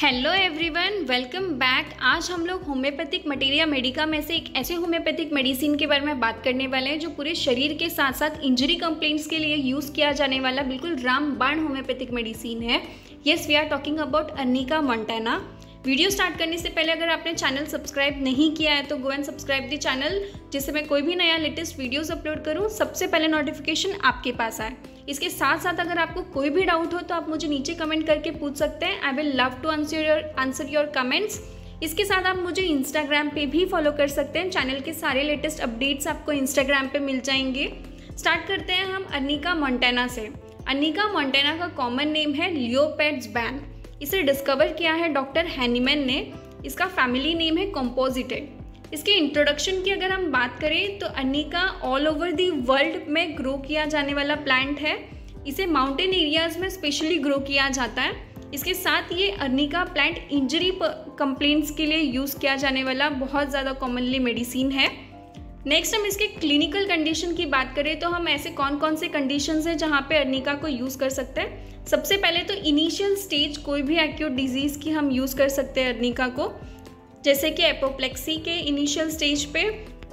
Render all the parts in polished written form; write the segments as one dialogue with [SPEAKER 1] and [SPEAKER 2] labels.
[SPEAKER 1] Hello everyone, welcome back. आज हम लोग होम्योपैथिक मटेरिया मेडिका में से एक ऐसे होम्योपैथिक मेडिसिन के बारे में बात करने वाले हैं जो पूरे शरीर के साथ साथ इंजरी कंप्लेंट्स के लिए यूज़ किया जाने वाला बिल्कुल रामबाण होम्योपैथिक मेडिसिन है। Yes, we are talking about Arnica montana. Video start करने से पहले अगर आपने चैनल सब्सक्राइब नहीं किया है तो go and subscribe the channel, जिससे मैं कोई भी नया लेटेस्ट वीडियोस अपलोड करूँ सबसे पहले नोटिफिकेशन आपके पास आए। इसके साथ साथ अगर आपको कोई भी डाउट हो तो आप मुझे नीचे कमेंट करके पूछ सकते हैं। I will love to answer your comments. इसके साथ आप मुझे इंस्टाग्राम पे भी फॉलो कर सकते हैं। चैनल के सारे लेटेस्ट अपडेट्स आपको इंस्टाग्राम पे मिल जाएंगे। स्टार्ट करते हैं हम अर्निका मोंटाना से। अर्निका मोंटाना का कॉमन नेम है लियोपैड्स बैन। इसे डिस्कवर किया है डॉक्टर हैनीमैन ने। इसका फैमिली नेम है कॉम्पोजिटे। इसके इंट्रोडक्शन की अगर हम बात करें तो Arnica all over the world में ग्रो किया जाने वाला प्लांट है। इसे माउंटेन एरियाज में स्पेशली ग्रो किया जाता है। इसके साथ ये अर्निका प्लांट इंजरी कंप्लेंट्स के लिए यूज़ किया जाने वाला बहुत ज़्यादा कॉमनली मेडिसिन है। नेक्स्ट हम इसके क्लिनिकल कंडीशन की बात करें तो हम ऐसे कौन कौन से कंडीशंस हैं जहाँ पे अर्निका को यूज़ कर सकते हैं। सबसे पहले तो इनिशियल स्टेज कोई भी एक्यूट डिजीज़ की हम यूज़ कर सकते हैं अर्निका को, जैसे कि एपोप्लेक्सी के इनिशियल स्टेज पे,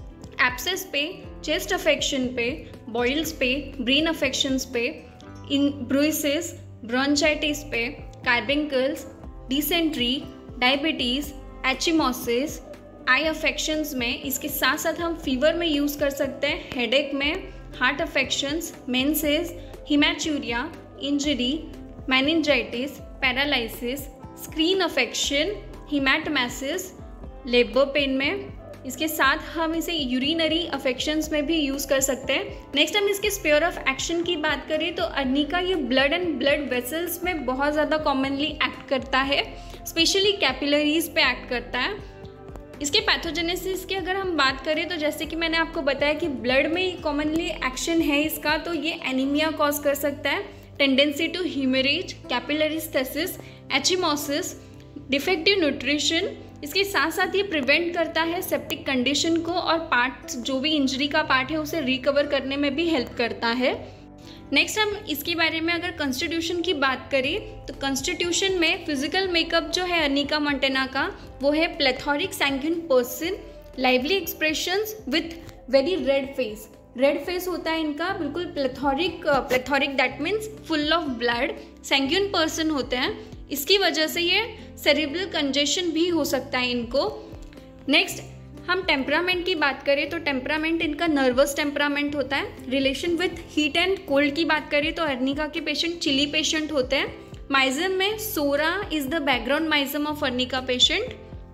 [SPEAKER 1] एब्सेस पे, चेस्ट अफेक्शन पे, बॉइल्स पे, ब्रेन अफेक्शंस पे, इन ब्रूइसेस, ब्रोंचाइटिस पे, carbuncles, dysentery, diabetes, ecchymosis, eye affections में। इसके साथ साथ हम फीवर में यूज़ कर सकते हैं, हेडेक में, heart affections, menses, haematuria, injury, meningitis, paralysis, screen affection, haematemesis, labour pain में। इसके साथ हम इसे यूरिनरी अफेक्शंस में भी यूज़ कर सकते हैं। नेक्स्ट हम इसके स्पेयर ऑफ एक्शन की बात करें तो अर्निका ये ब्लड एंड ब्लड वेसल्स में बहुत ज़्यादा कॉमनली एक्ट करता है, स्पेशली कैपिलरीज पे एक्ट करता है। इसके पैथोजेनेसिस की अगर हम बात करें तो जैसे कि मैंने आपको बताया कि ब्लड में कॉमनली एक्शन है इसका, तो ये एनीमिया कॉज कर सकता है, tendency to haemorrhage, capillary stasis, ecchymosis, defective nutrition. इसके साथ साथ ये प्रिवेंट करता है सेप्टिक कंडीशन को और पार्ट जो भी इंजरी का पार्ट है उसे रिकवर करने में भी हेल्प करता है। नेक्स्ट हम इसके बारे में अगर कॉन्स्टिट्यूशन की बात करें तो कॉन्स्टिट्यूशन में फिजिकल मेकअप जो है अर्निका मोंटाना का वो है plethoric sanguine person, lively expressions with very red face. Red face होता है इनका, बिल्कुल plethoric that means full of blood, sanguine person होते हैं। इसकी वजह से ये सेरिब्रल कंजेशन भी हो सकता है इनको। नेक्स्ट हम टेम्परामेंट की बात करें तो टेम्परामेंट इनका नर्वस टेम्परामेंट होता है। Relation with heat and cold की बात करें तो अर्निका के पेशेंट चिली पेशेंट होते हैं। माइजम में psora is the background miasm of Arnica patient.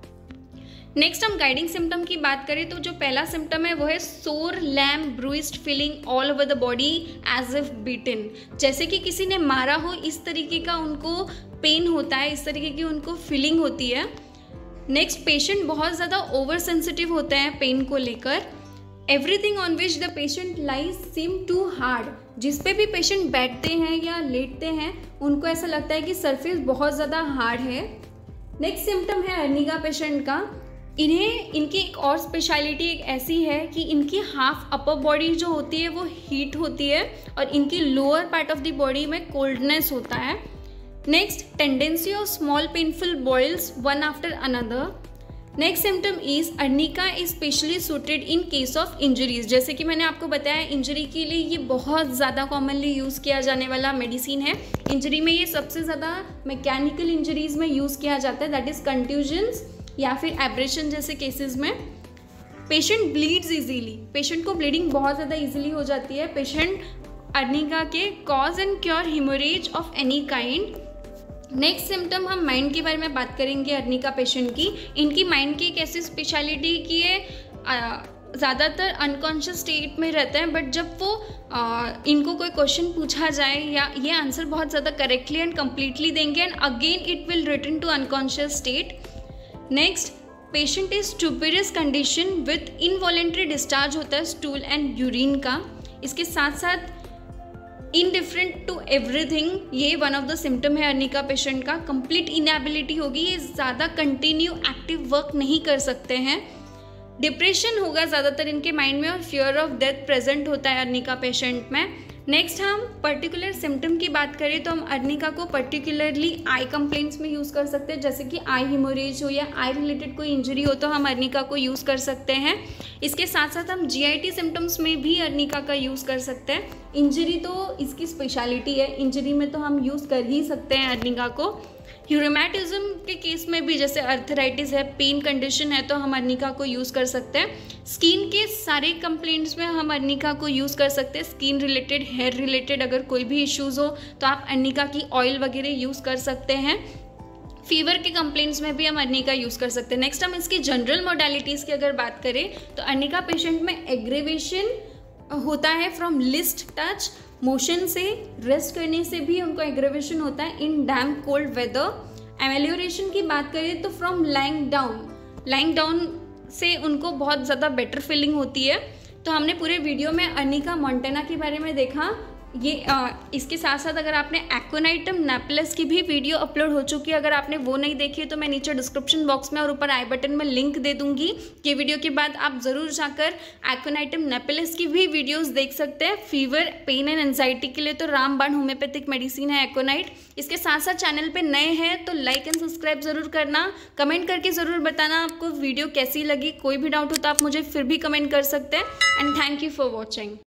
[SPEAKER 1] Next हम गाइडिंग सिम्टम की बात करें तो जो पहला सिम्टम है वो है sore, lame, bruised feeling all over the body as if beaten. जैसे कि किसी ने मारा हो इस तरीके का उनको पेन होता है, इस तरीके की उनको फीलिंग होती है। नेक्स्ट पेशेंट बहुत ज़्यादा ओवर सेंसिटिव होते हैं पेन को लेकर। Everything on which the patient lies seem to hard. जिस पे भी पेशेंट बैठते हैं या लेटते हैं उनको ऐसा लगता है कि सरफेस बहुत ज़्यादा हार्ड है। नेक्स्ट सिम्टम है अर्निका पेशेंट का, इनकी एक और स्पेशलिटी एक ऐसी है कि इनकी हाफ अपर बॉडी जो होती है वो हीट होती है और इनकी lower part of the body में कोल्डनेस होता है। Next tendency of small painful boils one after another. Next symptom is Arnica is specially suited in case of injuries. जैसे कि मैंने आपको बताया इंजरी के लिए ये बहुत ज़्यादा कॉमनली यूज़ किया जाने वाला मेडिसिन है। इंजरी में ये सबसे ज़्यादा मैकेनिकल इंजरीज में यूज़ किया जाता है, दैट इज़ कंट्यूजन्स या फिर एब्रेशन जैसे केसेस में। पेशेंट ब्लीड्स इजीली, पेशेंट को ब्लीडिंग बहुत ज़्यादा इजीली हो जाती है। पेशेंट अर्निका के cause and cure haemorrhage of any kind. Next symptom हम माइंड के बारे में बात करेंगे अर्निका पेशेंट की। इनकी माइंड की एक ऐसी स्पेशलिटी कि ये ज़्यादातर अनकॉन्शियस स्टेट में रहते हैं, बट जब वो इनको कोई क्वेश्चन पूछा जाए या ये आंसर बहुत ज़्यादा करेक्टली एंड कम्प्लीटली देंगे and again it will return to unconscious state. Next patient is stuporous condition with involuntary discharge होता है स्टूल एंड यूरिन का। इसके साथ साथ इनडिफरेंट टू एवरीथिंग, ये वन ऑफ द सिम्टम है अर्निका पेशेंट का। कंप्लीट इनएबिलिटी होगी, ये ज़्यादा कंटिन्यू एक्टिव वर्क नहीं कर सकते हैं। डिप्रेशन होगा ज़्यादातर इनके माइंड में और फियर ऑफ डेथ प्रेजेंट होता है अर्निका पेशेंट में। नेक्स्ट हम पर्टिकुलर सिम्टम की बात करें तो हम अर्निका को पर्टिकुलरली आई कंप्लेंट्स में यूज़ कर सकते हैं, जैसे कि आई हेमोरेज हो या आई रिलेटेड कोई इंजरी हो तो हम अर्निका को यूज़ कर सकते हैं। इसके साथ साथ हम जीआईटी सिम्टम्स में भी अर्निका का यूज़ कर सकते हैं। इंजरी तो इसकी स्पेशलिटी है, इंजरी में तो हम यूज़ कर ही सकते हैं अर्निका को। ह्यूमेटिज्म के केस में भी, जैसे अर्थराइटिस है, पेन कंडीशन है, तो हम अर्निका को यूज़ कर सकते हैं। स्किन के सारे कंप्लेंट्स में हम अर्निका को यूज़ कर सकते हैं। स्किन रिलेटेड, हेयर रिलेटेड अगर कोई भी इश्यूज़ हो तो आप अर्निका की ऑयल वगैरह यूज़ कर सकते हैं। फीवर के कंप्लेंट्स में भी हम अर्निका यूज़ कर सकते हैं। नेक्स्ट हम इसकी जनरल मोडालिटीज़ की अगर बात करें तो अर्निका पेशेंट में एग्रेवेशन होता है फ्रॉम लिस्ट टच, मोशन से, रेस्ट करने से भी उनको एग्रेवेशन होता है इन डैम्प कोल्ड वेदर। एमेलियोरेशन की बात करें तो फ्रॉम लाइंग डाउन से उनको बहुत ज़्यादा बेटर फीलिंग होती है। तो हमने पूरे वीडियो में अर्निका मोंटेना के बारे में देखा। ये इसके साथ साथ अगर आपने एक्वानाइटम नेपलेस की भी वीडियो अपलोड हो चुकी है, अगर आपने वो नहीं देखी है तो मैं नीचे डिस्क्रिप्शन बॉक्स में और ऊपर आई बटन में लिंक दे दूंगी। ये वीडियो के बाद आप ज़रूर जाकर एक्वानाइटम नेपलेस की भी वीडियोस देख सकते हैं। फीवर, पेन एंड एंजाइटी के लिए तो रामबाण होम्योपैथिक मेडिसिन है एक्वानाइट। इसके साथ साथ चैनल पर नए हैं तो लाइक एंड सब्सक्राइब ज़रूर करना। कमेंट करके ज़रूर बताना आपको वीडियो कैसी लगी। कोई भी डाउट हो तो आप मुझे फिर भी कमेंट कर सकते हैं। And thank you for watching.